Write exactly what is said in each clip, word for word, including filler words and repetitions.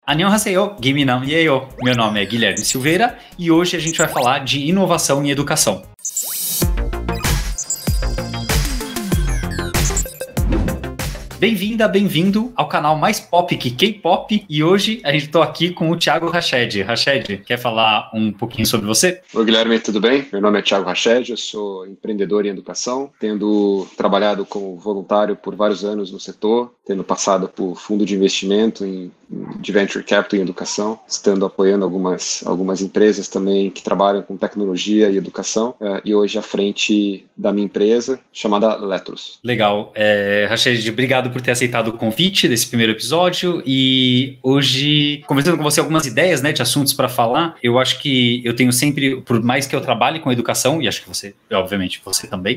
Annyeonghaseyo, Giminam Yeyo. Meu nome é Guilherme Silveira e hoje a gente vai falar de inovação em educação. Bem-vinda, bem-vindo ao canal mais pop que K-pop, e hoje a gente está aqui com o Thiago Rached. Rached, quer falar um pouquinho sobre você? Oi, Guilherme, tudo bem? Meu nome é Thiago Rached, eu sou empreendedor em educação, tendo trabalhado como voluntário por vários anos no setor, tendo passado por fundo de investimento em, de venture capital em educação, estando apoiando algumas, algumas empresas também que trabalham com tecnologia e educação, uh, e hoje à frente da minha empresa, chamada Letros. Legal. É, Rached, obrigado por ter aceitado o convite desse primeiro episódio, e hoje, conversando com você algumas ideias, né, de assuntos para falar. Eu acho que eu tenho sempre, por mais que eu trabalhe com educação, e acho que você, obviamente, você também,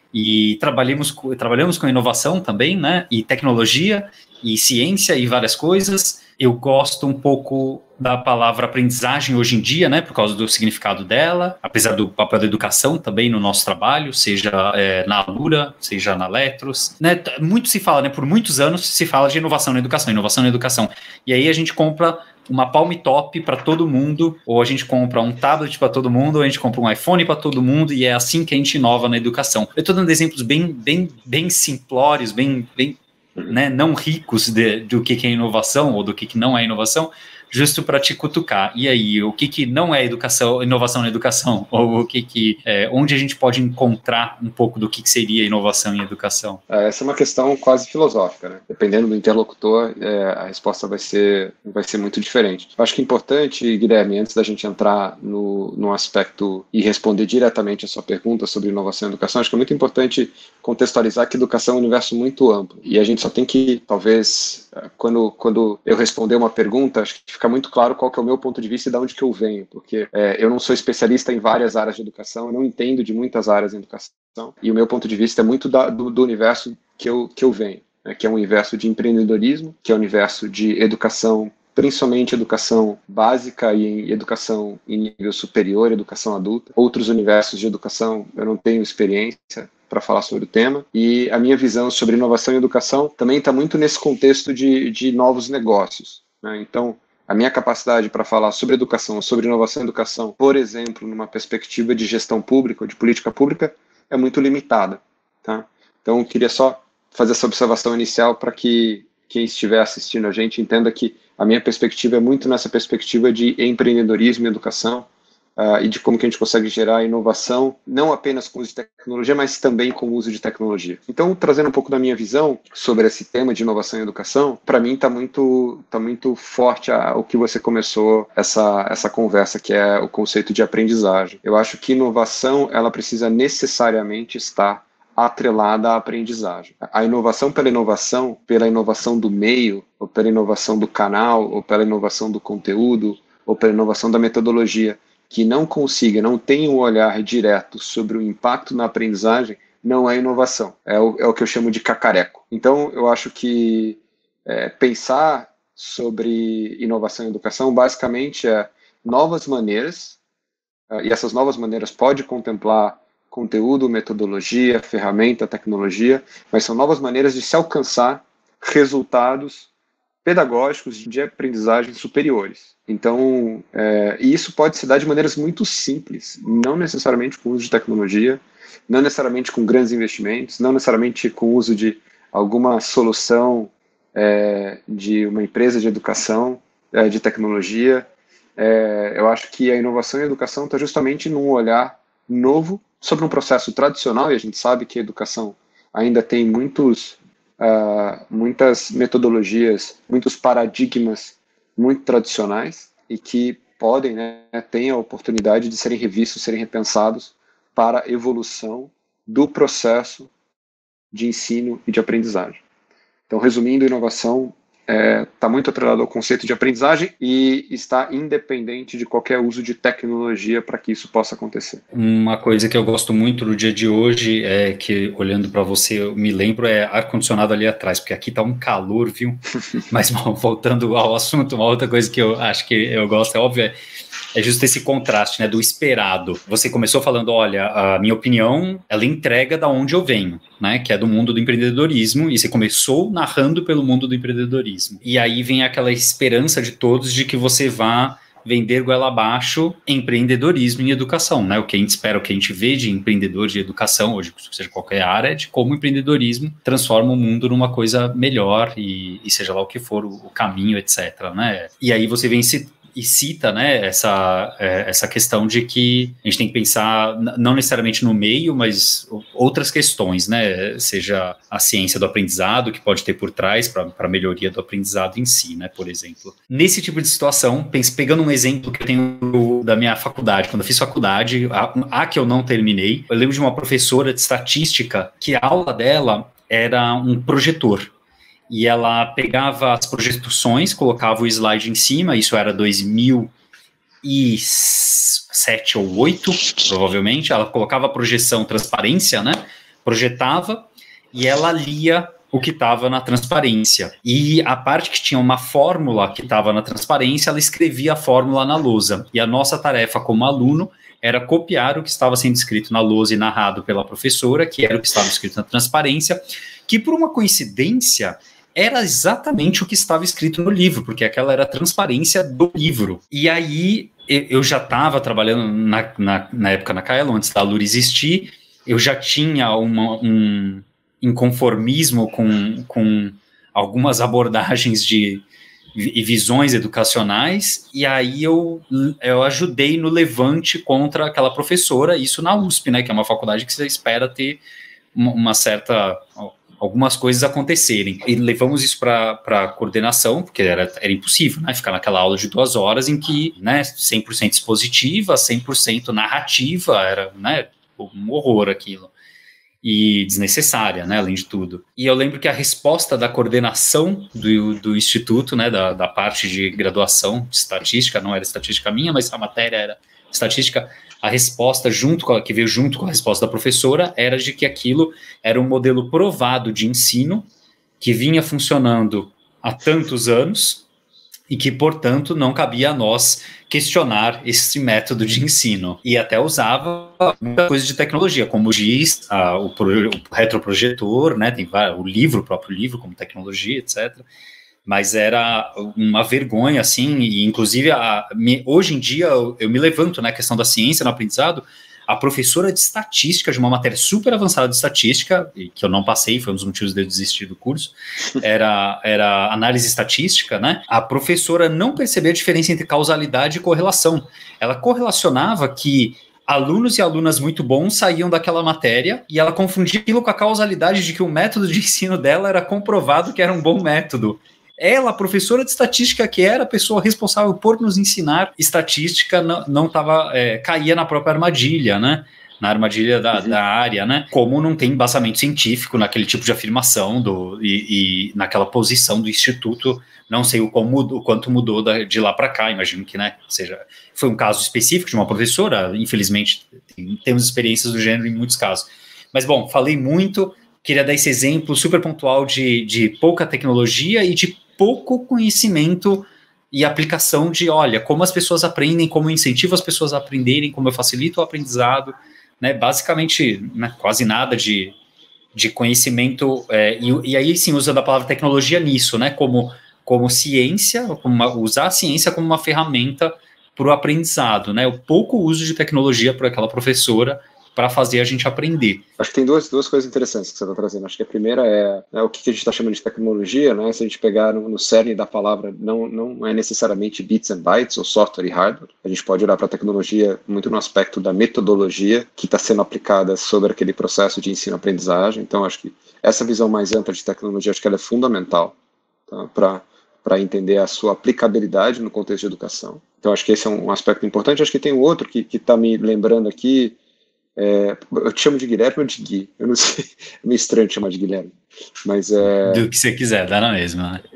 e trabalhamos, trabalhamos com inovação também, né, e tecnologia, e ciência, e várias coisas. Eu gosto um pouco da palavra aprendizagem hoje em dia, né, por causa do significado dela, apesar do papel da educação também no nosso trabalho, seja é, na Alura, seja na Letros, né, muito se fala, né, por muitos anos se fala de inovação na educação, inovação na educação, e aí a gente compra uma Palm Top para todo mundo, ou a gente compra um tablet para todo mundo, ou a gente compra um iPhone para todo mundo, e é assim que a gente inova na educação. Eu estou dando exemplos bem, bem, bem simplórios, bem, bem né, não ricos de, do que, que é inovação, ou do que, que não é inovação, justo para te cutucar. E aí, o que, que não é educação, inovação na educação? Ou o que que, é, onde a gente pode encontrar um pouco do que, que seria inovação em educação? Essa é uma questão quase filosófica, né? Dependendo do interlocutor, é, a resposta vai ser, vai ser muito diferente. Eu acho que é importante, Guilherme, antes da gente entrar no, no aspecto e responder diretamente a sua pergunta sobre inovação em educação, acho que é muito importante contextualizar que educação é um universo muito amplo. E a gente só tem que, talvez, quando, quando eu responder uma pergunta, acho que fica muito claro qual que é o meu ponto de vista e de onde que eu venho, porque é, eu não sou especialista em várias áreas de educação, eu não entendo de muitas áreas de educação, e o meu ponto de vista é muito da, do, do universo que eu, que eu venho, né, que é um universo de empreendedorismo, que é um universo de educação, principalmente educação básica e educação em nível superior, educação adulta. Outros universos de educação eu não tenho experiência para falar sobre o tema, e a minha visão sobre inovação em educação também está muito nesse contexto de, de novos negócios, né? Então, a minha capacidade para falar sobre educação, sobre inovação em educação, por exemplo, numa perspectiva de gestão pública ou de política pública, é muito limitada, tá? Então, eu queria só fazer essa observação inicial para que quem estiver assistindo a gente entenda que a minha perspectiva é muito nessa perspectiva de empreendedorismo e educação, uh, e de como que a gente consegue gerar inovação, não apenas com o uso de tecnologia, mas também com o uso de tecnologia. Então, trazendo um pouco da minha visão sobre esse tema de inovação em educação, para mim está muito, tá muito forte a, o que você começou essa, essa conversa, que é o conceito de aprendizagem. Eu acho que inovação, ela precisa necessariamente estar atrelada à aprendizagem. A inovação pela inovação, pela inovação do meio, ou pela inovação do canal, ou pela inovação do conteúdo, ou pela inovação da metodologia, que não consiga, não tenha um olhar direto sobre o impacto na aprendizagem, não é inovação. É o, é o que eu chamo de cacareco. Então, eu acho que é, pensar sobre inovação em educação, basicamente, é novas maneiras, é, e essas novas maneiras podem contemplar conteúdo, metodologia, ferramenta, tecnologia, mas são novas maneiras de se alcançar resultados pedagógicos de aprendizagem superiores. Então, é, e isso pode se dar de maneiras muito simples, não necessariamente com o uso de tecnologia, não necessariamente com grandes investimentos, não necessariamente com o uso de alguma solução é, de uma empresa de educação, é, de tecnologia. É, eu acho que a inovação em educação está justamente num olhar novo sobre um processo tradicional, e a gente sabe que a educação ainda tem muitos, uh, muitas metodologias, muitos paradigmas muito tradicionais e que podem, né, ter a oportunidade de serem revistos, serem repensados para a evolução do processo de ensino e de aprendizagem. Então, resumindo, inovação está é, muito atrelado ao conceito de aprendizagem e está independente de qualquer uso de tecnologia para que isso possa acontecer. Uma coisa que eu gosto muito no dia de hoje é que, olhando para você, eu me lembro, é ar-condicionado ali atrás, porque aqui está um calor, viu? Mas, bom, voltando ao assunto, uma outra coisa que eu acho que eu gosto, é óbvio, é, é justo esse contraste, né, do esperado. Você começou falando, olha, a minha opinião, ela entrega da onde eu venho. né, que é do mundo do empreendedorismo, e você começou narrando pelo mundo do empreendedorismo. E aí vem aquela esperança de todos de que você vá vender goela abaixo empreendedorismo em educação, né? O que a gente espera, o que a gente vê de empreendedor de educação, hoje, seja qualquer área, é de como o empreendedorismo transforma o mundo numa coisa melhor e, e seja lá o que for o, o caminho, etcétera, né? E aí você vem se e cita, né, essa, é, essa questão de que a gente tem que pensar não necessariamente no meio, mas outras questões, né, seja a ciência do aprendizado que pode ter por trás para a melhoria do aprendizado em si, né, por exemplo. Nesse tipo de situação, pense, pegando um exemplo que eu tenho da minha faculdade, quando eu fiz faculdade, a, a que eu não terminei, eu lembro de uma professora de estatística que a aula dela era um projetor. E ela pegava as projeções, colocava o slide em cima, isso era dois mil e sete ou oito, provavelmente, ela colocava a projeção transparência, né, projetava, e ela lia o que estava na transparência. E a parte que tinha uma fórmula que estava na transparência, ela escrevia a fórmula na lousa. E a nossa tarefa como aluno era copiar o que estava sendo escrito na lousa e narrado pela professora, que era o que estava escrito na transparência, que por uma coincidência era exatamente o que estava escrito no livro, porque aquela era a transparência do livro. E aí, eu já estava trabalhando na, na, na época na Kaelon, antes da Alura existir, eu já tinha uma, um inconformismo com, com algumas abordagens de, e visões educacionais, e aí eu, eu ajudei no levante contra aquela professora, isso na U S P, né, que é uma faculdade que você espera ter uma, uma certa... algumas coisas acontecerem. E levamos isso para a coordenação, porque era, era impossível, né? Ficar naquela aula de duas horas em que, né, cem por cento expositiva, cem por cento narrativa, era, né, um horror aquilo. E desnecessária, né, além de tudo. E eu lembro que a resposta da coordenação do, do instituto, né, da, da parte de graduação de estatística, não era estatística minha, mas a matéria era estatística, a resposta junto com a, que veio junto com a resposta da professora era de que aquilo era um modelo provado de ensino que vinha funcionando há tantos anos e que, portanto, não cabia a nós questionar esse método de ensino. E até usava muita coisa de tecnologia, como diz ah, o, pro, o retroprojetor, né, tem o livro, o próprio livro, como tecnologia, etcétera. Mas era uma vergonha, assim, e inclusive a, me, hoje em dia eu, eu me levanto na questão da ciência no aprendizado. A professora de estatística, de uma matéria super avançada de estatística, e que eu não passei, foi um dos motivos de eu desistir do curso, era, era análise estatística, né? A professora não percebeu a diferença entre causalidade e correlação. Ela correlacionava que alunos e alunas muito bons saíam daquela matéria e ela confundia aquilo com a causalidade de que o método de ensino dela era comprovado que era um bom método. Ela, professora de estatística, que era a pessoa responsável por nos ensinar estatística, não, não tava, é, caía na própria armadilha, né? Na armadilha da, uhum. da área, né? Como não tem embasamento científico naquele tipo de afirmação do, e, e naquela posição do instituto, não sei o, como, o quanto mudou da, de lá para cá, imagino que, né? Ou seja, foi um caso específico de uma professora, infelizmente, tem, temos experiências do gênero em muitos casos. Mas, bom, falei muito, queria dar esse exemplo super pontual de, de pouca tecnologia e de pouco conhecimento e aplicação de, olha, como as pessoas aprendem, como eu incentivo as pessoas a aprenderem, como eu facilito o aprendizado, né, basicamente, né, quase nada de, de conhecimento, é, e, e aí sim usa da palavra tecnologia nisso, né, como, como ciência, como uma, usar a ciência como uma ferramenta para o aprendizado, né, o pouco uso de tecnologia por aquela professora para fazer a gente aprender. Acho que tem duas, duas coisas interessantes que você está trazendo. Acho que a primeira é, é o que a gente está chamando de tecnologia, né? Se a gente pegar no, no cerne da palavra, não, não é necessariamente bits and bytes, ou software e hardware. A gente pode olhar para a tecnologia muito no aspecto da metodologia que está sendo aplicada sobre aquele processo de ensino-aprendizagem. Então, acho que essa visão mais ampla de tecnologia, acho que ela é fundamental, tá? para para entender a sua aplicabilidade no contexto de educação. Então, acho que esse é um aspecto importante. Acho que tem outro que está me lembrando aqui. É, eu te chamo de Guilherme ou de Gui? Eu não sei, é meio estranho te chamar de Guilherme. Mas é, do que você quiser, dá na mesma, né?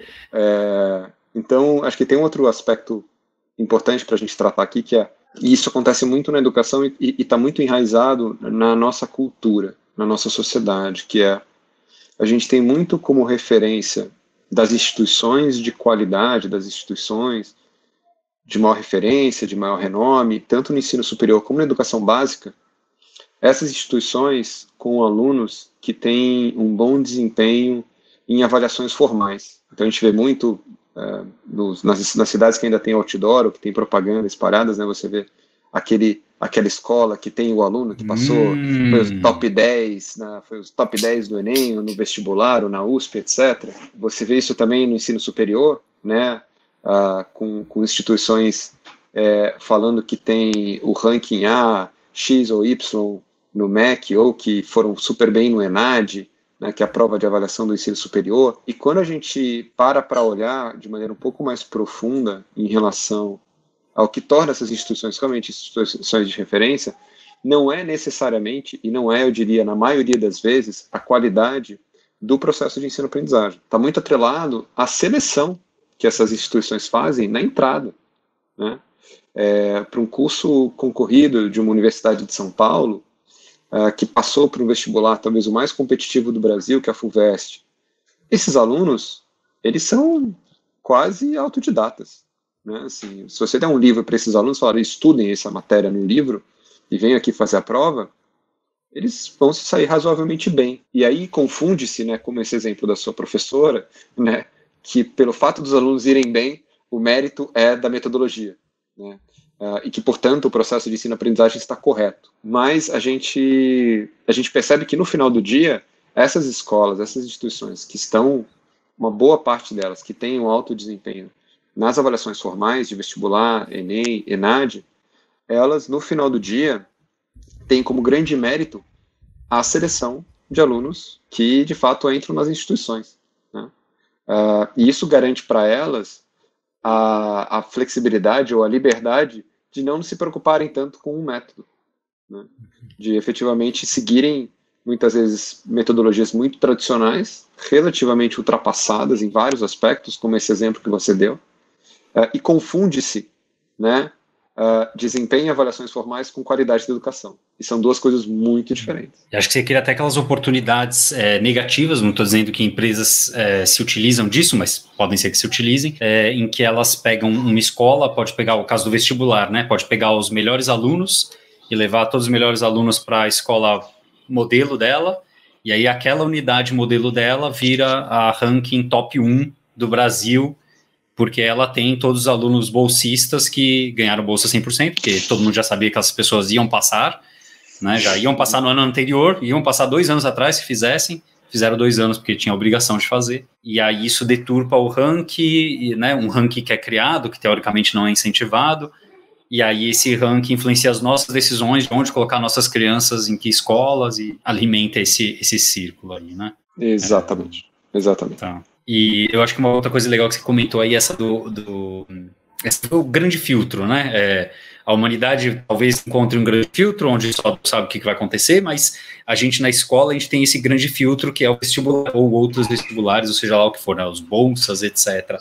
É, então, acho que tem um outro aspecto importante para a gente tratar aqui, que é, e isso acontece muito na educação e está muito enraizado na nossa cultura, na nossa sociedade, que é, a gente tem muito como referência das instituições de qualidade, das instituições de maior referência, de maior renome, tanto no ensino superior como na educação básica, essas instituições com alunos que têm um bom desempenho em avaliações formais. Então a gente vê muito uh, nos, nas, nas cidades que ainda tem outdoor, ou que tem propaganda espalhadas, né, você vê aquele, aquela escola que tem o aluno que passou, hum. foi os top dez, né, foi os top dez do Enem, ou no vestibular, ou na U S P, etcétera. Você vê isso também no ensino superior, né, uh, com, com instituições é, falando que tem o ranking A, X ou Y no M E C, ou que foram super bem no ENAD, né, que é a prova de avaliação do ensino superior. E quando a gente para para olhar de maneira um pouco mais profunda em relação ao que torna essas instituições realmente instituições de referência, não é necessariamente, e não é, eu diria, na maioria das vezes, a qualidade do processo de ensino-aprendizagem. Está muito atrelado à seleção que essas instituições fazem na entrada, né? É, para um curso concorrido de uma universidade de São Paulo, uh, que passou por um vestibular talvez o mais competitivo do Brasil, que é a FUVEST, esses alunos, eles são quase autodidatas, né? Assim, se você der um livro para esses alunos, falar, estudem essa matéria no livro e venham aqui fazer a prova, eles vão se sair razoavelmente bem. E aí confunde-se, né, como esse exemplo da sua professora, né, que pelo fato dos alunos irem bem, o mérito é da metodologia, né, uh, e que, portanto, o processo de ensino-aprendizagem está correto. Mas a gente, a gente percebe que, no final do dia, essas escolas, essas instituições que estão, uma boa parte delas, que têm um alto desempenho nas avaliações formais de vestibular, Enem, ENAD, elas, no final do dia, têm como grande mérito a seleção de alunos que, de fato, entram nas instituições, né? Uh, e isso garante para elas a, a flexibilidade ou a liberdade de não se preocuparem tanto com o método, né? De efetivamente seguirem, muitas vezes, metodologias muito tradicionais, relativamente ultrapassadas em vários aspectos, como esse exemplo que você deu, uh, e confunde-se, né, Uh, desempenho e avaliações formais com qualidade da educação. E são duas coisas muito diferentes. Eu acho que você cria até aquelas oportunidades é, negativas, não estou dizendo que empresas é, se utilizam disso, mas podem ser que se utilizem, é, em que elas pegam uma escola, pode pegar o caso do vestibular, né? Pode pegar os melhores alunos e levar todos os melhores alunos para a escola modelo dela, e aí aquela unidade modelo dela vira a ranking top um do Brasil, porque ela tem todos os alunos bolsistas que ganharam bolsa cem por cento, porque todo mundo já sabia que as pessoas iam passar, né, já iam passar no ano anterior, iam passar dois anos atrás se fizessem, fizeram dois anos porque tinha a obrigação de fazer, e aí isso deturpa o ranking, né, um ranking que é criado, que teoricamente não é incentivado, e aí esse ranking influencia as nossas decisões de onde colocar nossas crianças, em que escolas, e alimenta esse, esse círculo aí, né? Exatamente, é, exatamente. Tá. E eu acho que uma outra coisa legal que você comentou aí, essa do, do, esse do grande filtro, né? É, a humanidade talvez encontre um grande filtro, onde só sabe o que vai acontecer, mas a gente na escola, a gente tem esse grande filtro que é o vestibular, ou outros vestibulares, ou seja lá o que for, né? Os bolsas, etcétera.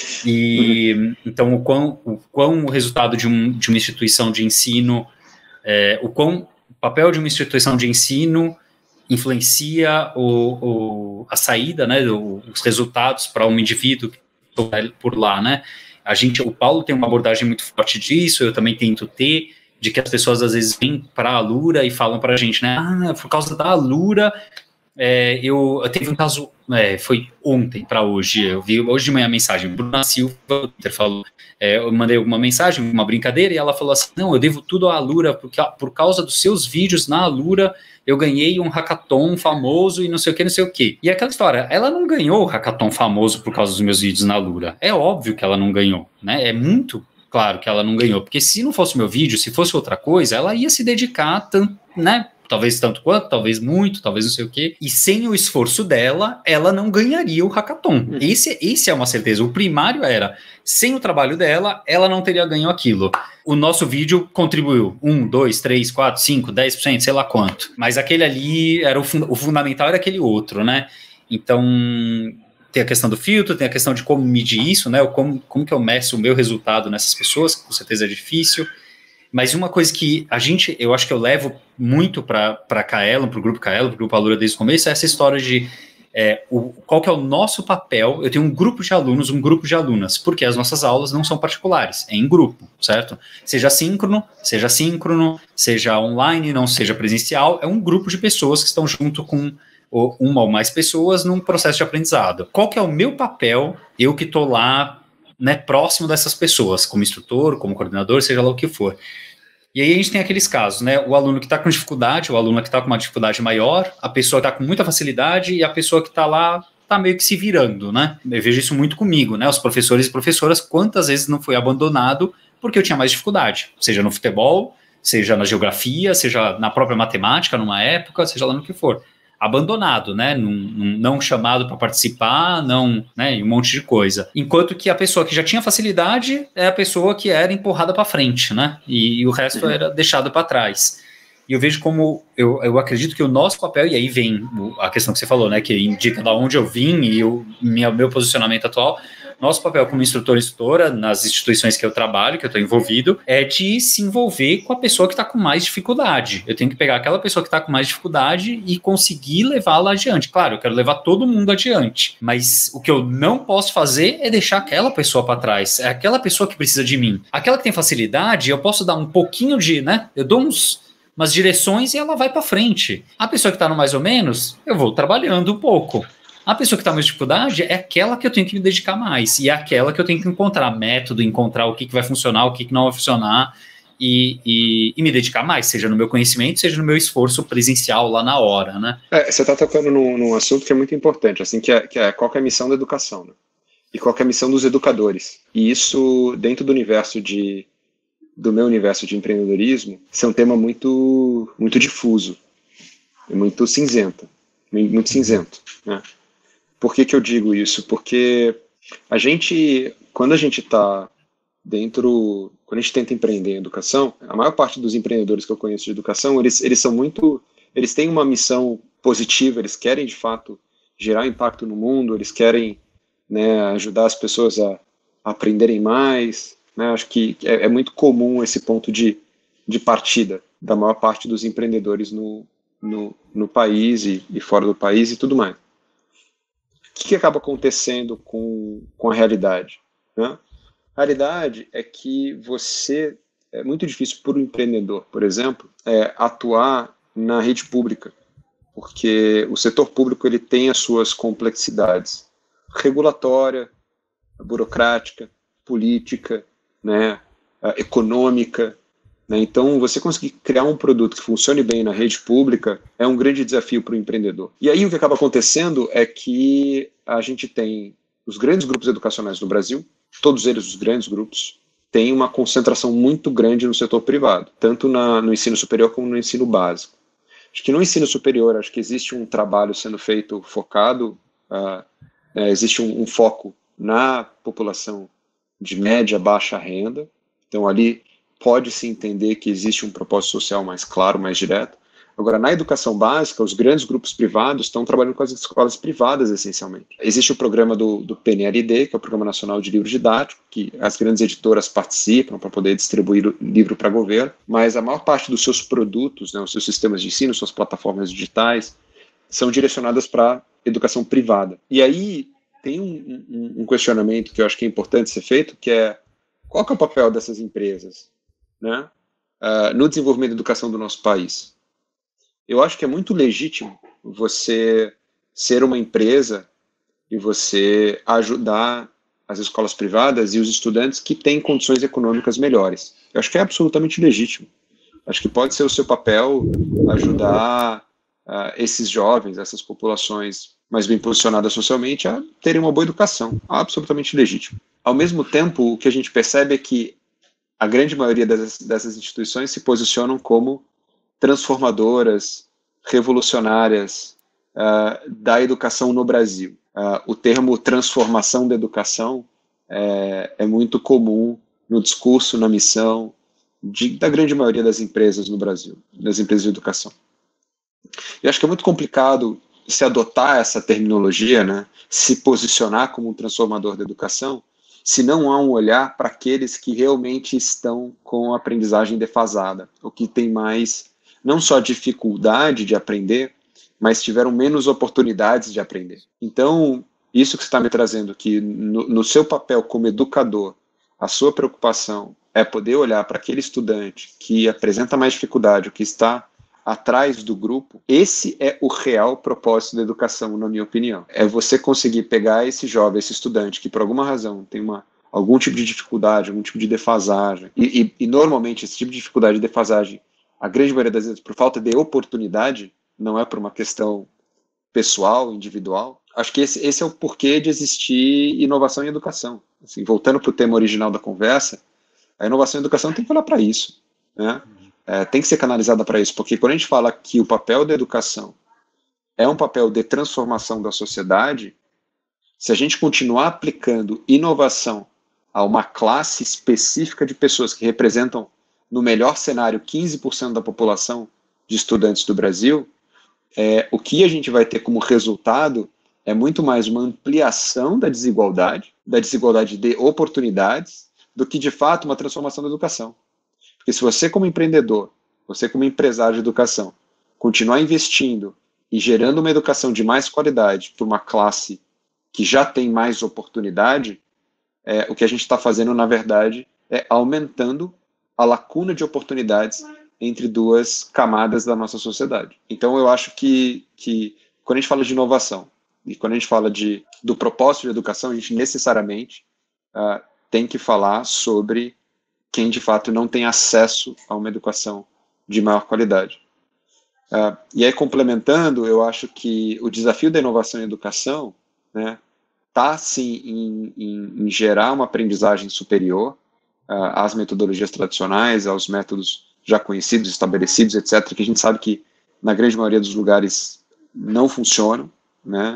E uhum. Então, o quão, o quão o resultado de, um, de uma instituição de ensino, é, o quão o papel de uma instituição de ensino influencia o, o, a saída, né, os resultados para um indivíduo por lá, né? A gente, o Paulo tem uma abordagem muito forte disso, eu também tento ter, de que as pessoas às vezes vêm para a Alura e falam para a gente, né, ah, por causa da Alura, é, eu, eu teve um caso, é, foi ontem para hoje, eu vi hoje de manhã a mensagem, Bruna Silva falou, é, eu mandei uma mensagem, uma brincadeira, e ela falou assim, não, eu devo tudo à Alura, porque por causa dos seus vídeos na Alura, eu ganhei um hackathon famoso e não sei o que, não sei o que. E aquela história, ela não ganhou o hackathon famoso por causa dos meus vídeos na Alura. É óbvio que ela não ganhou, né? É muito claro que ela não ganhou, porque se não fosse meu vídeo, se fosse outra coisa, ela ia se dedicar tanto, né? Talvez tanto quanto, talvez muito, talvez não sei o quê. E sem o esforço dela, ela não ganharia o hackathon. Hum. Esse, esse é uma certeza. O primário era, sem o trabalho dela, ela não teria ganho aquilo. O nosso vídeo contribuiu um, dois, três, quatro, cinco, dez por cento, sei lá quanto. Mas aquele ali, era o, fun- o fundamental era aquele outro, né? Então, tem a questão do filtro, tem a questão de como medir isso, né? Como, como que eu meço o meu resultado nessas pessoas, que com certeza é difícil. Mas uma coisa que a gente, eu acho que eu levo muito para a Kaelon, para o grupo Kaelon, para o grupo Alura desde o começo, é essa história de é, o, qual que é o nosso papel. Eu tenho um grupo de alunos, um grupo de alunas, porque as nossas aulas não são particulares, é em grupo, certo? Seja síncrono, seja síncrono, seja online, não seja presencial, é um grupo de pessoas que estão junto com uma ou mais pessoas num processo de aprendizado. Qual que é o meu papel, eu que estou lá, né, próximo dessas pessoas, como instrutor, como coordenador, seja lá o que for. E aí a gente tem aqueles casos, né, o aluno que está com dificuldade, o aluno que está com uma dificuldade maior, a pessoa que está com muita facilidade e a pessoa que está lá está meio que se virando, né? Eu vejo isso muito comigo, né, os professores e professoras, quantas vezes não foi abandonado porque eu tinha mais dificuldade, seja no futebol, seja na geografia, seja na própria matemática, numa época, seja lá no que for. Abandonado, né, num, num, não chamado para participar, não, né, e um monte de coisa. Enquanto que a pessoa que já tinha facilidade é a pessoa que era empurrada para frente, né, e, e o resto era deixado para trás. E eu vejo como, eu, eu acredito que o nosso papel, e aí vem a questão que você falou, né, que indica da onde eu vim e o minha, meu posicionamento atual. Nosso papel como instrutor e instrutora, nas instituições que eu trabalho, que eu estou envolvido, é de se envolver com a pessoa que está com mais dificuldade. Eu tenho que pegar aquela pessoa que está com mais dificuldade e conseguir levá-la adiante. Claro, eu quero levar todo mundo adiante, mas o que eu não posso fazer é deixar aquela pessoa para trás. É aquela pessoa que precisa de mim. Aquela que tem facilidade, eu posso dar um pouquinho de, né? Eu dou uns... umas direções e ela vai para frente. A pessoa que está no mais ou menos, eu vou trabalhando um pouco. A pessoa que está com mais dificuldade é aquela que eu tenho que me dedicar mais. E é aquela que eu tenho que encontrar método, encontrar o que, que vai funcionar, o que, que não vai funcionar e, e, e me dedicar mais, seja no meu conhecimento, seja no meu esforço presencial lá na hora, né? É, você está tocando num, num assunto que é muito importante, assim, que é, que é qual que é a missão da educação, né? E qual que é a missão dos educadores. E isso, dentro do universo de... do meu universo de empreendedorismo, isso é um tema muito, muito difuso, muito cinzento, muito cinzento, né? Por que que eu digo isso? Porque a gente, quando a gente está dentro, quando a gente tenta empreender em educação, a maior parte dos empreendedores que eu conheço de educação, eles, eles são muito, eles têm uma missão positiva, eles querem de fato gerar impacto no mundo, eles querem, né, ajudar as pessoas a, a aprenderem mais, né? Acho que é, é muito comum esse ponto de, de partida da maior parte dos empreendedores no, no, no país e, e fora do país e tudo mais. O que, que acaba acontecendo com, com a realidade, né? A realidade é que você, é muito difícil para o empreendedor, por exemplo, é, atuar na rede pública, porque o setor público ele tem as suas complexidades regulatória, burocrática, política, né, econômica, né? Então, você conseguir criar um produto que funcione bem na rede pública é um grande desafio para o empreendedor. E aí o que acaba acontecendo é que a gente tem os grandes grupos educacionais no Brasil, todos eles os grandes grupos, têm uma concentração muito grande no setor privado, tanto na, no ensino superior como no ensino básico. Acho que no ensino superior, acho que existe um trabalho sendo feito focado, uh, é, existe um, um foco na população de média, baixa renda. Então, ali pode-se entender que existe um propósito social mais claro, mais direto. Agora, na educação básica, os grandes grupos privados estão trabalhando com as escolas privadas, essencialmente. Existe o programa do, do P N L D, que é o Programa Nacional de Livro Didático, que as grandes editoras participam para poder distribuir o livro para governo, mas a maior parte dos seus produtos, né, os seus sistemas de ensino, suas plataformas digitais, são direcionadas para educação privada. E aí tem um, um, um questionamento que eu acho que é importante ser feito, que é qual que é o papel dessas empresas, né, uh, no desenvolvimento da educação do nosso país? Eu acho que é muito legítimo você ser uma empresa e você ajudar as escolas privadas e os estudantes que têm condições econômicas melhores. Eu acho que é absolutamente legítimo. Acho que pode ser o seu papel ajudar uh, esses jovens, essas populações mais bem posicionadas socialmente a terem uma boa educação. Absolutamente legítimo. Ao mesmo tempo, o que a gente percebe é que a grande maioria dessas, dessas instituições se posicionam como transformadoras, revolucionárias uh, da educação no Brasil. Uh, o termo transformação da educação é, é muito comum no discurso, na missão de, da grande maioria das empresas no Brasil, das empresas de educação. Eu acho que é muito complicado se adotar essa terminologia, né, se posicionar como um transformador da educação, se não há um olhar para aqueles que realmente estão com a aprendizagem defasada, ou que tem mais, não só dificuldade de aprender, mas tiveram menos oportunidades de aprender. Então, isso que você está me trazendo, que no, no seu papel como educador, a sua preocupação é poder olhar para aquele estudante que apresenta mais dificuldade, o que está atrás do grupo, esse é o real propósito da educação, na minha opinião. É você conseguir pegar esse jovem, esse estudante, que por alguma razão tem uma, algum tipo de dificuldade, algum tipo de defasagem, e, e, e normalmente esse tipo de dificuldade e defasagem, a grande maioria das vezes por falta de oportunidade, não é por uma questão pessoal, individual. Acho que esse, esse é o porquê de existir inovação em educação. Assim, voltando para o tema original da conversa, a inovação em educação tem que olhar para isso, né? É, tem que ser canalizada para isso, porque quando a gente fala que o papel da educação é um papel de transformação da sociedade, se a gente continuar aplicando inovação a uma classe específica de pessoas que representam, no melhor cenário, quinze por cento da população de estudantes do Brasil, é, o que a gente vai ter como resultado é muito mais uma ampliação da desigualdade, da desigualdade de oportunidades, do que, de fato, uma transformação da educação. Porque se você, como empreendedor, você como empresário de educação, continuar investindo e gerando uma educação de mais qualidade para uma classe que já tem mais oportunidade, é, o que a gente está fazendo, na verdade, é aumentando a lacuna de oportunidades entre duas camadas da nossa sociedade. Então, eu acho que, que quando a gente fala de inovação e quando a gente fala de, do propósito de educação, a gente necessariamente uh, tem que falar sobre quem de fato não tem acesso a uma educação de maior qualidade. Uh, e aí, complementando, eu acho que o desafio da inovação em educação, né, está sim em, em, em gerar uma aprendizagem superior uh, às metodologias tradicionais, aos métodos já conhecidos, estabelecidos, etcétera, que a gente sabe que na grande maioria dos lugares não funcionam, né?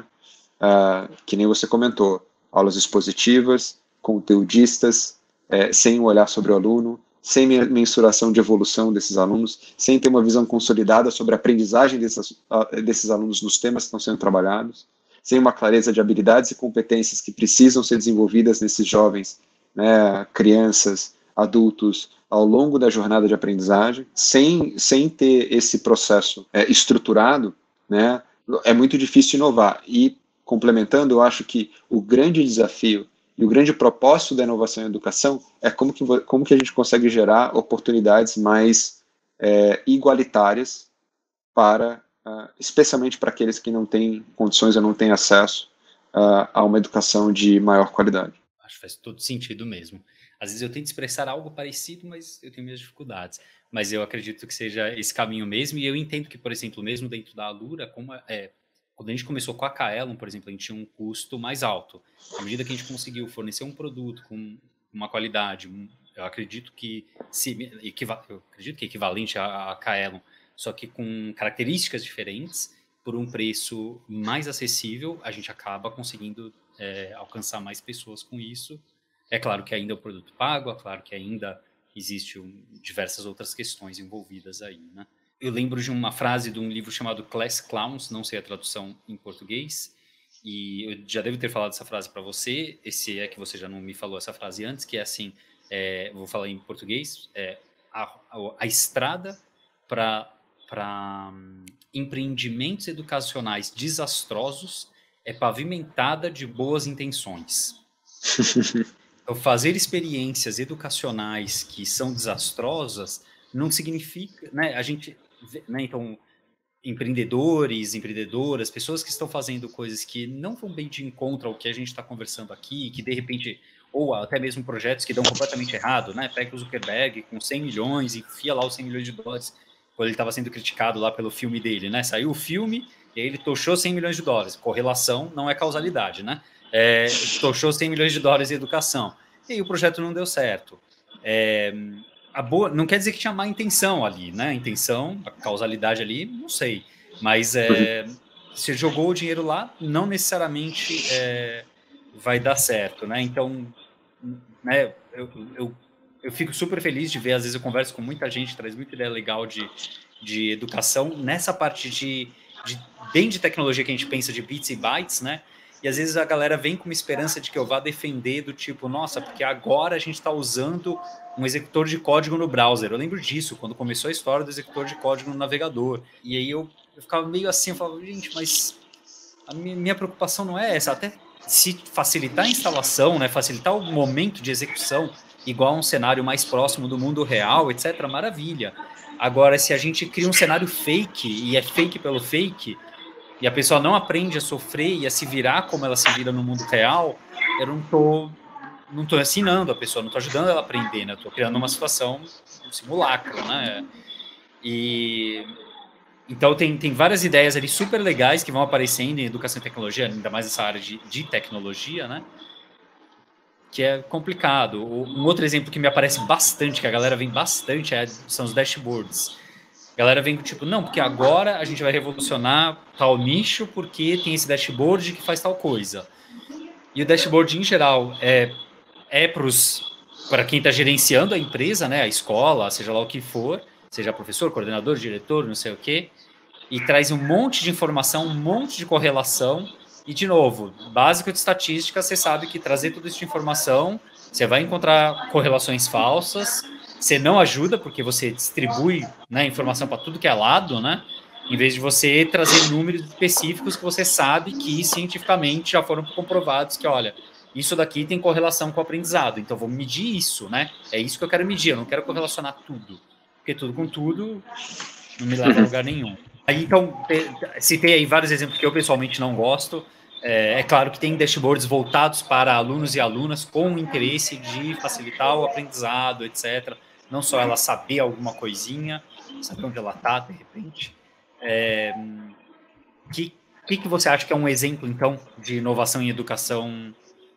Uh, que nem você comentou, aulas expositivas, conteudistas, É, sem um olhar sobre o aluno, sem mensuração de evolução desses alunos, sem ter uma visão consolidada sobre a aprendizagem desses, desses alunos nos temas que estão sendo trabalhados, sem uma clareza de habilidades e competências que precisam ser desenvolvidas nesses jovens, né, crianças, adultos, ao longo da jornada de aprendizagem, sem, sem ter esse processo é, estruturado, né, é muito difícil inovar. E, complementando, eu acho que o grande desafio e o grande propósito da inovação em educação é como que, como que a gente consegue gerar oportunidades mais é, igualitárias para, uh, especialmente para aqueles que não têm condições ou não têm acesso uh, a uma educação de maior qualidade. Acho que faz todo sentido mesmo. Às vezes eu tento expressar algo parecido, mas eu tenho minhas dificuldades. Mas eu acredito que seja esse caminho mesmo, e eu entendo que, por exemplo, mesmo dentro da Alura, como é... Quando a gente começou com a Kaelon, por exemplo, a gente tinha um custo mais alto. À medida que a gente conseguiu fornecer um produto com uma qualidade, um, eu acredito que se, equiva, eu acredito que é equivalente à, à Kaelon, só que com características diferentes, por um preço mais acessível, a gente acaba conseguindo é, alcançar mais pessoas com isso. É claro que ainda é o produto pago, é claro que ainda existe um, diversas outras questões envolvidas aí, né? Eu lembro de uma frase de um livro chamado Class Clowns, não sei a tradução em português, e eu já devo ter falado essa frase para você, esse é que você já não me falou essa frase antes, que é assim, é, vou falar em português, é, a, a, a estrada para um, empreendimentos educacionais desastrosos é pavimentada de boas intenções. Então, fazer experiências educacionais que são desastrosas não significa, né, a gente... Né, então, empreendedores, empreendedoras, pessoas que estão fazendo coisas que não vão bem de encontro ao que a gente está conversando aqui, que de repente, ou até mesmo projetos que dão completamente errado, né? Pega o Zuckerberg com cem milhões e enfia lá os cem milhões de dólares, quando ele estava sendo criticado lá pelo filme dele, né? Saiu o filme e aí ele tochou cem milhões de dólares. Correlação não é causalidade, né? É, tochou cem milhões de dólares em educação. E aí o projeto não deu certo. É... A boa, não quer dizer que tinha má intenção ali, né? A intenção, a causalidade ali, não sei. Mas é, você jogou o dinheiro lá, não necessariamente é, vai dar certo, né? Então, né, eu, eu, eu fico super feliz de ver, às vezes eu converso com muita gente, traz muita ideia legal de, de educação, nessa parte de, de, bem de tecnologia que a gente pensa de bits e bytes, né? E às vezes a galera vem com uma esperança de que eu vá defender do tipo, nossa, porque agora a gente está usando um executor de código no browser. Eu lembro disso, quando começou a história do executor de código no navegador. E aí eu eu ficava meio assim, eu falava, gente, mas a minha, minha preocupação não é essa, até se facilitar a instalação, né, facilitar o momento de execução, igual a um cenário mais próximo do mundo real, etcétera, maravilha. Agora, se a gente cria um cenário fake, e é fake pelo fake, e a pessoa não aprende a sofrer e a se virar como ela se vira no mundo real, eu não tô, não tô ensinando a pessoa, não tô ajudando ela a aprender, né? Eu tô criando uma situação, um simulacro, né? E então tem, tem várias ideias ali super legais que vão aparecendo em educação e tecnologia, ainda mais essa área de, de tecnologia, né? Que é complicado. Um outro exemplo que me aparece bastante, que a galera vem bastante, é, são os dashboards. A galera vem tipo, não, porque agora a gente vai revolucionar tal nicho porque tem esse dashboard que faz tal coisa. E o dashboard, em geral, é, é para quem está gerenciando a empresa, né, a escola, seja lá o que for, seja professor, coordenador, diretor, não sei o quê, e traz um monte de informação, um monte de correlação. E, de novo, básico de estatística, você sabe que trazer tudo isso de informação, você vai encontrar correlações falsas, você não ajuda, porque você distribui, né, informação para tudo que é lado, né? Em vez de você trazer números específicos que você sabe que cientificamente já foram comprovados que, olha, isso daqui tem correlação com o aprendizado, então vou medir isso, né? É isso que eu quero medir, eu não quero correlacionar tudo, porque tudo com tudo não me leva a lugar nenhum. Aí, então, citei aí vários exemplos que eu pessoalmente não gosto. É, é claro que tem dashboards voltados para alunos e alunas com o interesse de facilitar o aprendizado, etcétera. Não só ela saber alguma coisinha, saber onde ela está, de repente. É, que, que, que você acha que é um exemplo, então, de inovação em educação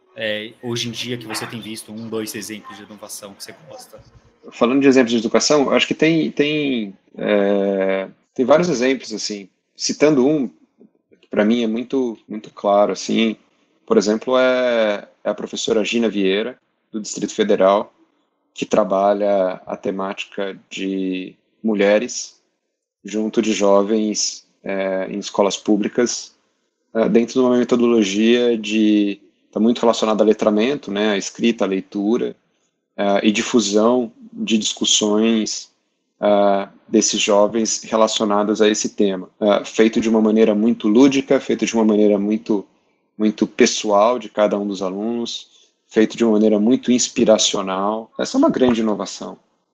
é, hoje em dia que você tem visto? Um, dois exemplos de inovação que você gosta? Falando de exemplos de educação, eu acho que tem, tem, é, tem vários exemplos, assim. Citando um, que para mim é muito, muito claro, assim, por exemplo, é, é a professora Gina Vieira, do Distrito Federal, que trabalha a temática de mulheres junto de jovens é, em escolas públicas, é, dentro de uma metodologia de está muito relacionada a letramento, né, a escrita, a leitura, uh, e difusão de discussões uh, desses jovens relacionadas a esse tema, uh, feito de uma maneira muito lúdica, feito de uma maneira muito, muito pessoal de cada um dos alunos, feito de uma maneira muito inspiracional. Essa é uma grande inovação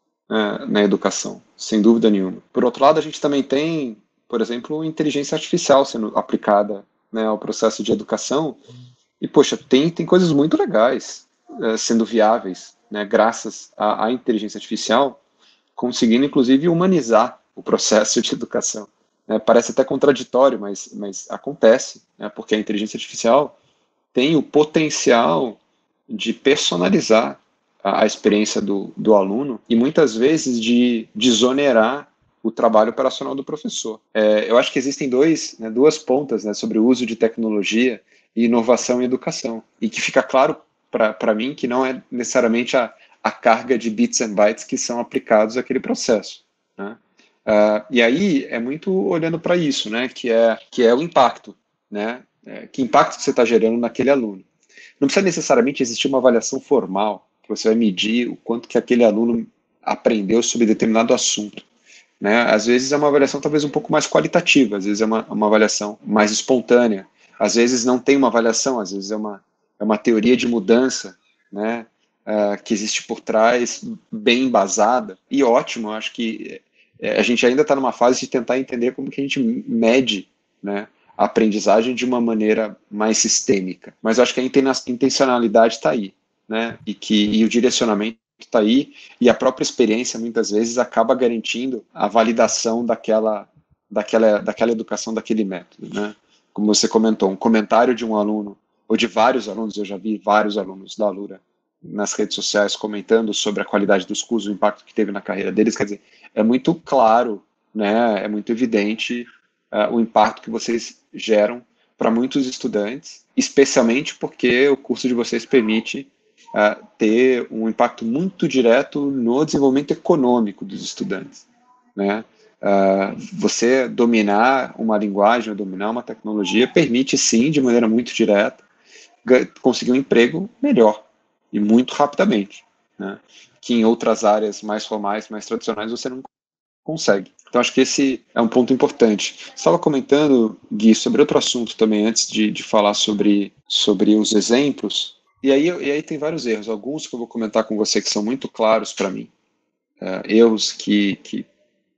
uh, na educação, sem dúvida nenhuma. Por outro lado, a gente também tem, por exemplo, inteligência artificial sendo aplicada, né, ao processo de educação, e, poxa, tem, tem coisas muito legais uh, sendo viáveis, né, graças à, à inteligência artificial, conseguindo, inclusive, humanizar o processo de educação. Né? Parece até contraditório, mas, mas acontece, né, porque a inteligência artificial tem o potencial de personalizar a, a experiência do, do aluno e, muitas vezes, de desonerar o trabalho operacional do professor. É, eu acho que existem dois, né, duas pontas, né, sobre o uso de tecnologia e inovação em educação, e que fica claro para mim que não é necessariamente a, a carga de bits and bytes que são aplicados àquele processo. Né? Uh, e aí é muito olhando para isso, né, que, é, que é o impacto, né, é, que impacto você está gerando naquele aluno. Não precisa necessariamente existir uma avaliação formal, que você vai medir o quanto que aquele aluno aprendeu sobre determinado assunto. Né? Às vezes é uma avaliação talvez um pouco mais qualitativa, às vezes é uma, uma avaliação mais espontânea, às vezes não tem uma avaliação, às vezes é uma, é uma teoria de mudança, né, uh, que existe por trás, bem embasada, e ótimo. Acho que é, a gente ainda está numa fase de tentar entender como que a gente mede, né, a aprendizagem de uma maneira mais sistêmica, mas eu acho que a intencionalidade está aí, né, e, que, e o direcionamento está aí, e a própria experiência muitas vezes acaba garantindo a validação daquela, daquela, daquela educação, daquele método, né. Como você comentou, um comentário de um aluno, ou de vários alunos, eu já vi vários alunos da Alura nas redes sociais comentando sobre a qualidade dos cursos, o impacto que teve na carreira deles. Quer dizer, é muito claro, né, é muito evidente uh, o impacto que vocês geram para muitos estudantes, especialmente porque o curso de vocês permite uh, ter um impacto muito direto no desenvolvimento econômico dos estudantes, né? Uh, você dominar uma linguagem ou dominar uma tecnologia permite, sim, de maneira muito direta, conseguir um emprego melhor e muito rapidamente, né? Que em outras áreas mais formais, mais tradicionais, você não consegue. Então, acho que esse é um ponto importante. Você estava comentando, Gui, sobre outro assunto também, antes de, de falar sobre, sobre os exemplos, e aí, e aí tem vários erros, alguns que eu vou comentar com você que são muito claros para mim, uh, erros que, que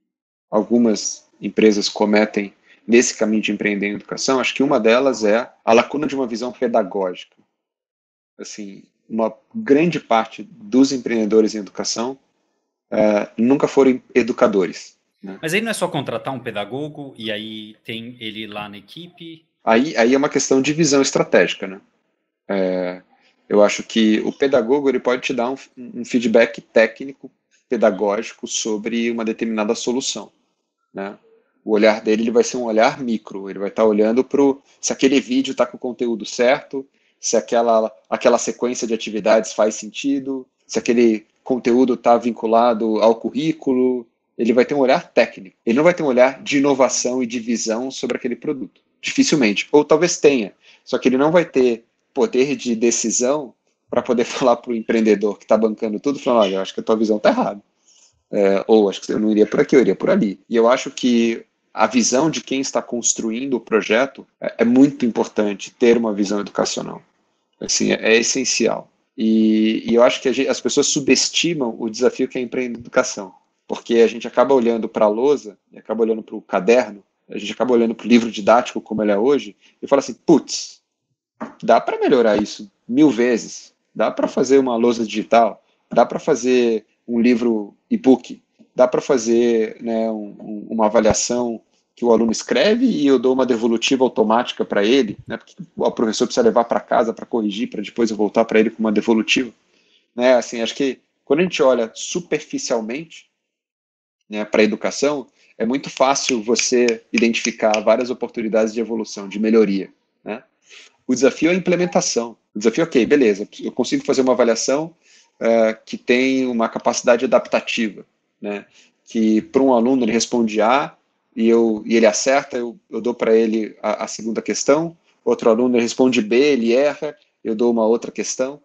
algumas empresas cometem nesse caminho de empreender em educação. Acho que uma delas é a lacuna de uma visão pedagógica. Assim, uma grande parte dos empreendedores em educação uh, nunca foram educadores. Né? Mas aí não é só contratar um pedagogo e aí tem ele lá na equipe? Aí, aí é uma questão de visão estratégica, né? É, eu acho que o pedagogo ele pode te dar um, um feedback técnico, pedagógico sobre uma determinada solução, né? O olhar dele ele vai ser um olhar micro, ele vai estar olhando para se aquele vídeo está com o conteúdo certo, se aquela, aquela sequência de atividades faz sentido, se aquele conteúdo está vinculado ao currículo. Ele vai ter um olhar técnico, ele não vai ter um olhar de inovação e de visão sobre aquele produto, dificilmente, ou talvez tenha, só que ele não vai ter poder de decisão para poder falar para o empreendedor que está bancando tudo, falando, olha, eu acho que a tua visão está errada, é, ou acho que eu não iria por aqui, eu iria por ali. E eu acho que a visão de quem está construindo o projeto é, é muito importante ter uma visão educacional, assim, é, é essencial. E, e eu acho que a gente, as pessoas subestimam o desafio que é empreender educação, porque a gente acaba olhando para a lousa, acaba olhando para o caderno, a gente acaba olhando para o livro didático como ele é hoje, e fala assim, putz, dá para melhorar isso mil vezes, dá para fazer uma lousa digital, dá para fazer um livro e-book, dá para fazer, né, um, uma avaliação que o aluno escreve e eu dou uma devolutiva automática para ele, né, porque o professor precisa levar para casa para corrigir, para depois eu voltar para ele com uma devolutiva. Né, assim, acho que quando a gente olha superficialmente, né, para a educação, é muito fácil você identificar várias oportunidades de evolução, de melhoria. Né? O desafio é a implementação. O desafio é, ok, beleza, eu consigo fazer uma avaliação uh, que tem uma capacidade adaptativa, né? Que para um aluno ele responde A e, eu, e ele acerta, eu, eu dou para ele a, a segunda questão, outro aluno ele responde B, ele erra, eu dou uma outra questão.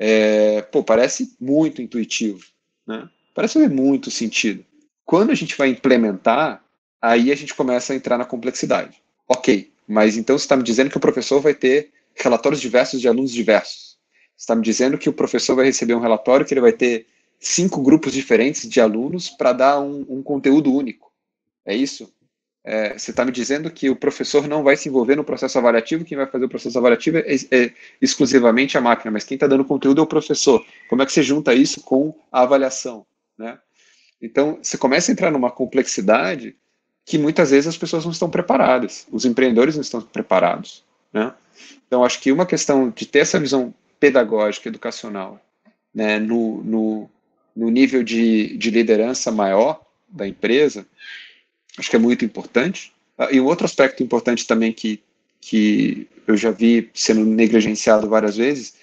É, pô, parece muito intuitivo, né? Parece ter muito sentido. Quando a gente vai implementar, aí a gente começa a entrar na complexidade. Ok, mas então você está me dizendo que o professor vai ter relatórios diversos de alunos diversos. Você está me dizendo que o professor vai receber um relatório que ele vai ter cinco grupos diferentes de alunos para dar um, um conteúdo único. É isso? É, você está me dizendo que o professor não vai se envolver no processo avaliativo, quem vai fazer o processo avaliativo é, é exclusivamente a máquina, mas quem está dando conteúdo é o professor. Como é que você junta isso com a avaliação? Né? Então, você começa a entrar numa complexidade que muitas vezes as pessoas não estão preparadas, os empreendedores não estão preparados. Né? Então, acho que uma questão de ter essa visão pedagógica, educacional, né, no, no, no nível de, de liderança maior da empresa, acho que é muito importante. E um outro aspecto importante também que, que eu já vi sendo negligenciado várias vezes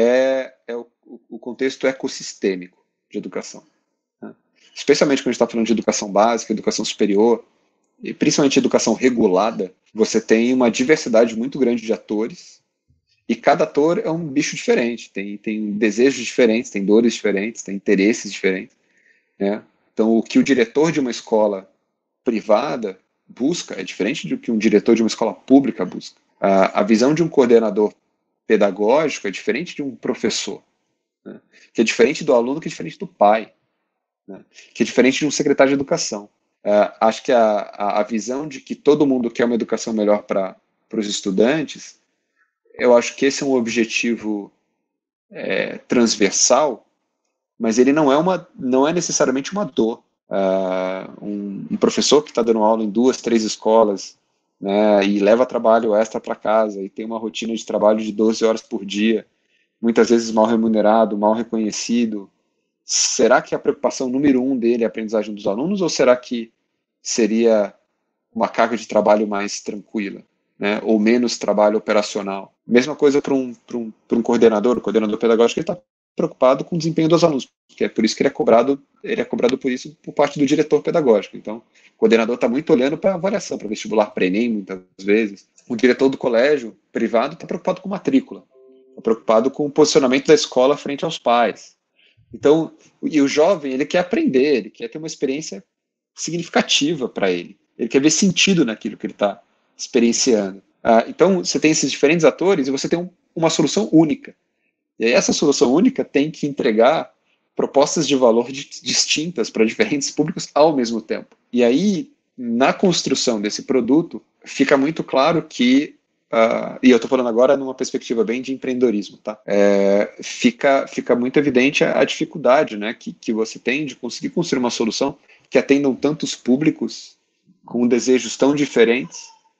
é, é o, o contexto ecossistêmico de educação. Né? Especialmente quando a gente está falando de educação básica, educação superior, e principalmente educação regulada, você tem uma diversidade muito grande de atores, e cada ator é um bicho diferente, tem, tem desejos diferentes, tem dores diferentes, tem interesses diferentes. Né? Então, o que o diretor de uma escola privada busca é diferente do que um diretor de uma escola pública busca. A, a visão de um coordenador pedagógico é diferente de um professor, né? Que é diferente do aluno, que é diferente do pai, né? Que é diferente de um secretário de educação. Uh, acho que a, a, a visão de que todo mundo quer uma educação melhor para os estudantes, eu acho que esse é um objetivo é, transversal, mas ele não é, uma, não é necessariamente uma dor. Uh, um, um professor que está dando aula em duas, três escolas, né, e leva trabalho extra para casa, e tem uma rotina de trabalho de doze horas por dia, muitas vezes mal remunerado, mal reconhecido, será que a preocupação número um dele é a aprendizagem dos alunos, ou será que seria uma carga de trabalho mais tranquila, né, ou menos trabalho operacional? Mesma coisa para um, para um, para um coordenador, o coordenador pedagógico, ele está preocupado com o desempenho dos alunos, porque é por isso que ele é cobrado, ele é cobrado por isso por parte do diretor pedagógico. Então, o coordenador está muito olhando para a avaliação, para vestibular, para Enem, muitas vezes. O diretor do colégio privado está preocupado com matrícula, está preocupado com o posicionamento da escola frente aos pais. Então, e o jovem, ele quer aprender, ele quer ter uma experiência significativa para ele. Ele quer ver sentido naquilo que ele está experienciando. Ah, então, você tem esses diferentes atores e você tem um, uma solução única. E aí, essa solução única tem que entregar propostas de valor de, distintas para diferentes públicos ao mesmo tempo. E aí, na construção desse produto, fica muito claro que, uh, e eu estou falando agora numa perspectiva bem de empreendedorismo, tá? É, fica, fica muito evidente a, a dificuldade, né, que, que você tem de conseguir construir uma solução que atendam tantos públicos com desejos tão diferentes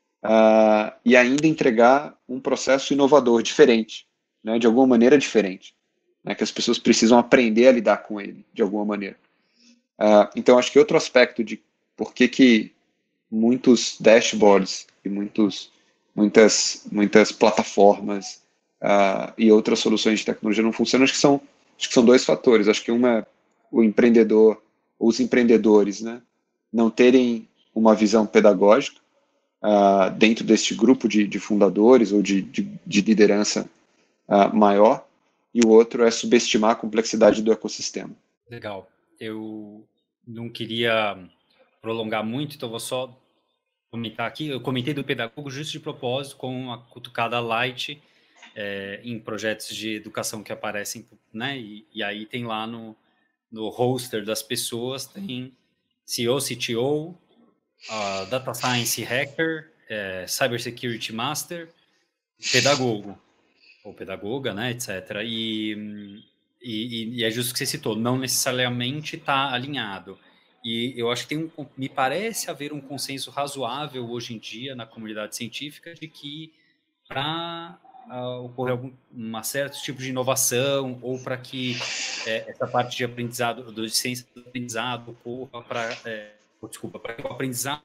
uh, e ainda entregar um processo inovador, diferente, né, de alguma maneira diferente, né, que as pessoas precisam aprender a lidar com ele, de alguma maneira. Uh, então, acho que outro aspecto de por que que muitos dashboards e muitos, muitas, muitas plataformas uh, e outras soluções de tecnologia não funcionam, acho que são, acho que são dois fatores. Acho que uma é o empreendedor, os empreendedores, né, não terem uma visão pedagógica uh, dentro deste grupo de, de fundadores ou de, de, de liderança uh, maior, e o outro é subestimar a complexidade do ecossistema. Legal. Eu não queria prolongar muito, então vou só comentar aqui. Eu comentei do pedagogo justo de propósito, com uma cutucada light é, em projetos de educação que aparecem, né? E, e aí tem lá no, no roster das pessoas, tem C E O, C T O, uh, Data Science Hacker, é, Cyber Security Master, pedagogo, ou pedagoga, né, etcétera. E, e, e é justo o que você citou, não necessariamente está alinhado. E eu acho que tem um, me parece haver um consenso razoável hoje em dia na comunidade científica de que para uh, ocorrer algum uma certo tipo de inovação ou para que é, essa parte de aprendizado, de ciência do aprendizado ocorra para, é, desculpa, para que o aprendizado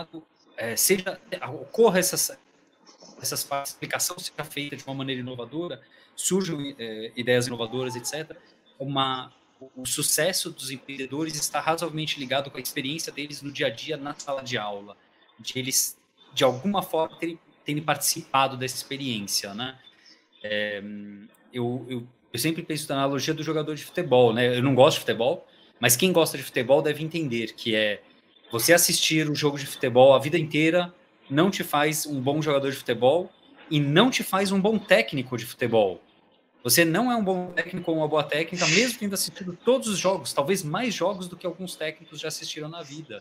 é, seja, ocorra essas essas partes de aplicação seja feita de uma maneira inovadora, surjam é, ideias inovadoras, etcétera. Uma O sucesso dos empreendedores está razoavelmente ligado com a experiência deles no dia a dia na sala de aula, de eles, de alguma forma, terem, terem participado dessa experiência, né? É, eu, eu, eu sempre penso na analogia do jogador de futebol, né? Eu não gosto de futebol, mas quem gosta de futebol deve entender que é você assistir um jogo de futebol a vida inteira não te faz um bom jogador de futebol e não te faz um bom técnico de futebol. Você não é um bom técnico ou uma boa técnica, mesmo tendo assistido todos os jogos, talvez mais jogos do que alguns técnicos já assistiram na vida.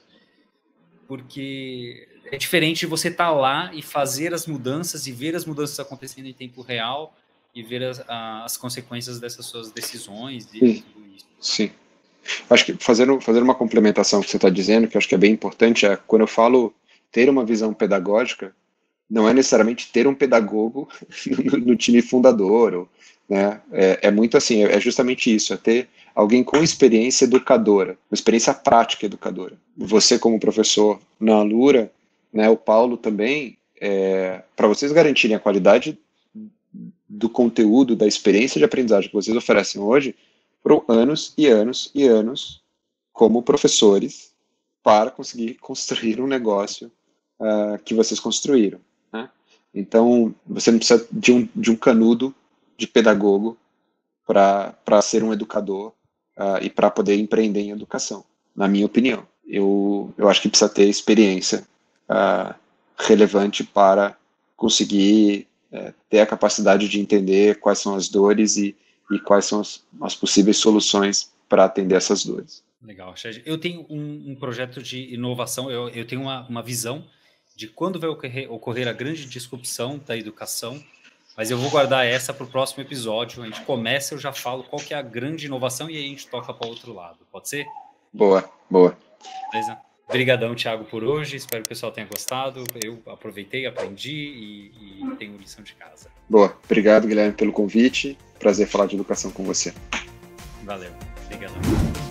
Porque é diferente de você estar lá e fazer as mudanças e ver as mudanças acontecendo em tempo real e ver as, as consequências dessas suas decisões e Sim. tudo isso. Sim. Acho que fazendo, fazer uma complementação que você está dizendo, que eu acho que é bem importante, é quando eu falo ter uma visão pedagógica, não é necessariamente ter um pedagogo no, no time fundador, ou, né? É, é muito assim, é justamente isso, é ter alguém com experiência educadora, uma experiência prática educadora. Você como professor na Alura, né, o Paulo também, é, para vocês garantirem a qualidade do conteúdo, da experiência de aprendizagem que vocês oferecem hoje, foram anos e anos e anos como professores para conseguir construir um negócio uh, que vocês construíram, né? Então, você não precisa de um, de um canudo de pedagogo para ser um educador uh, e para poder empreender em educação, na minha opinião. Eu, eu acho que precisa ter experiência uh, relevante para conseguir uh, ter a capacidade de entender quais são as dores e, e quais são as, as possíveis soluções para atender essas dores. Legal, Chad. Eu tenho um, um projeto de inovação, eu, eu tenho uma, uma visão de quando vai ocorrer, ocorrer a grande disrupção da educação, mas eu vou guardar essa para o próximo episódio. A gente começa, eu já falo qual que é a grande inovação e aí a gente toca para o outro lado. Pode ser? Boa, boa. Beleza? Obrigadão, Thiago, por hoje. Espero que o pessoal tenha gostado. Eu aproveitei, aprendi e, e tenho lição de casa. Boa. Obrigado, Guilherme, pelo convite. Prazer falar de educação com você. Valeu. Obrigadão.